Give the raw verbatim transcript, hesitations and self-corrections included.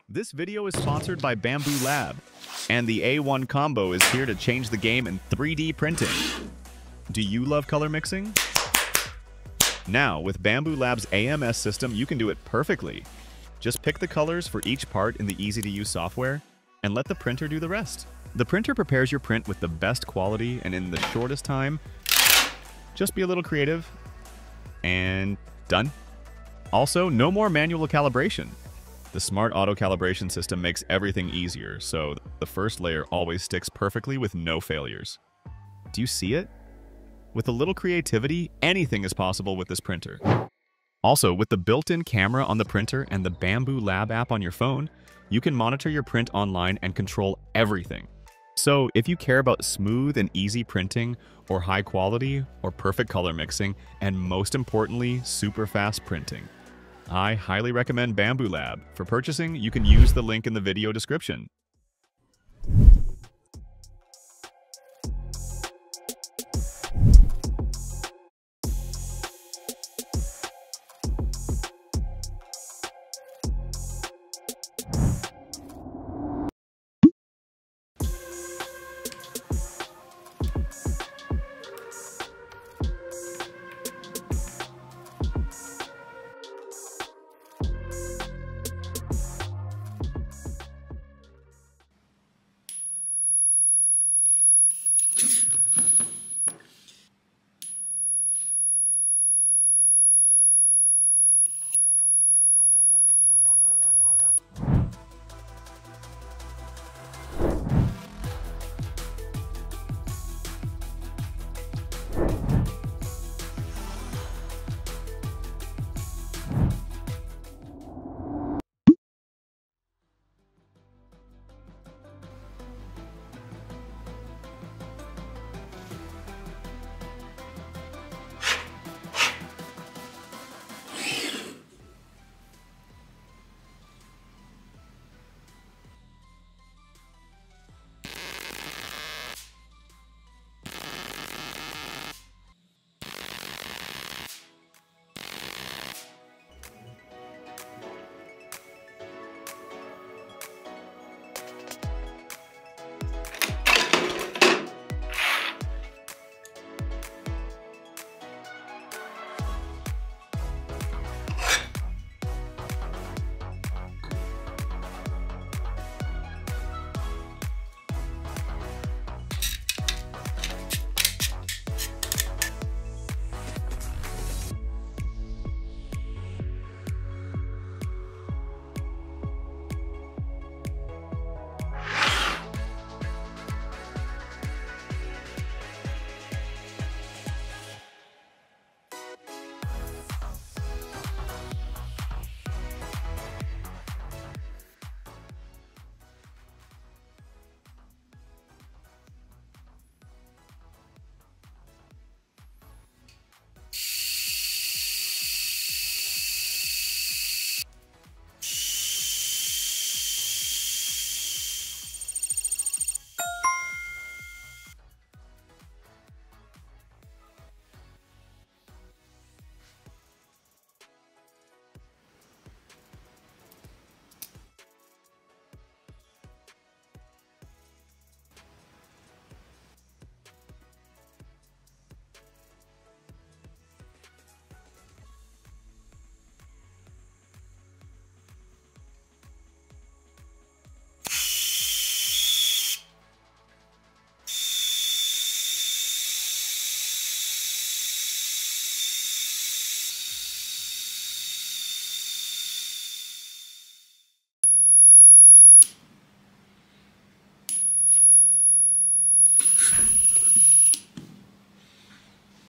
This video is sponsored by Bambu Lab, and the A one combo is here to change the game in three D printing. Do you love color mixing? Now, with Bambu Lab's A M S system, you can do it perfectly. Just pick the colors for each part in the easy-to-use software, and let the printer do the rest. The printer prepares your print with the best quality and in the shortest time. Just be a little creative, and done. Also, no more manual calibration. The smart auto calibration system makes everything easier, so the first layer always sticks perfectly with no failures. Do you see it? With a little creativity, anything is possible with this printer. Also, with the built-in camera on the printer and the Bambu Lab app on your phone, you can monitor your print online and control everything. So, if you care about smooth and easy printing, or high quality, or perfect color mixing, and most importantly, super fast printing, I highly recommend Bambu Lab. For purchasing, you can use the link in the video description.